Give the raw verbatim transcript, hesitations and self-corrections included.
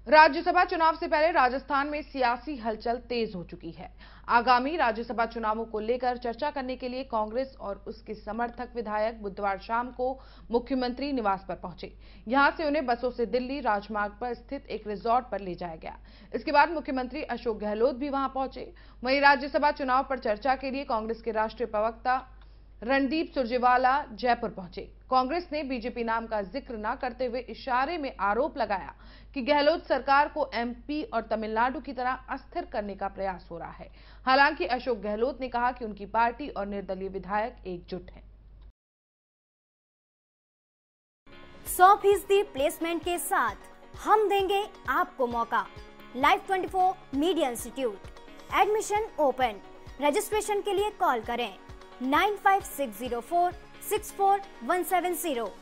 राज्यसभा चुनाव से पहले राजस्थान में सियासी हलचल तेज हो चुकी है। आगामी राज्यसभा चुनावों को लेकर चर्चा करने के लिए कांग्रेस और उसके समर्थक विधायक बुधवार शाम को मुख्यमंत्री निवास पर पहुंचे। यहां से उन्हें बसों से दिल्ली राजमार्ग पर स्थित एक रिजॉर्ट पर ले जाया गया। इसके बाद मुख्यमंत्री अशोक गहलोत भी वहां पहुंचे। वहीं राज्यसभा चुनाव पर चर्चा के लिए कांग्रेस के राष्ट्रीय प्रवक्ता रणदीप सुरजेवाला जयपुर पहुंचे। कांग्रेस ने बीजेपी नाम का जिक्र न करते हुए इशारे में आरोप लगाया कि गहलोत सरकार को एमपी और तमिलनाडु की तरह अस्थिर करने का प्रयास हो रहा है। हालांकि अशोक गहलोत ने कहा कि उनकी पार्टी और निर्दलीय विधायक एकजुट हैं। सौ फीसदी प्लेसमेंट के साथ हम देंगे आपको मौका। लाइव चौबीस media institute, admission open. Registration के लिए कॉल करें nine five six zero four six four one seven zero.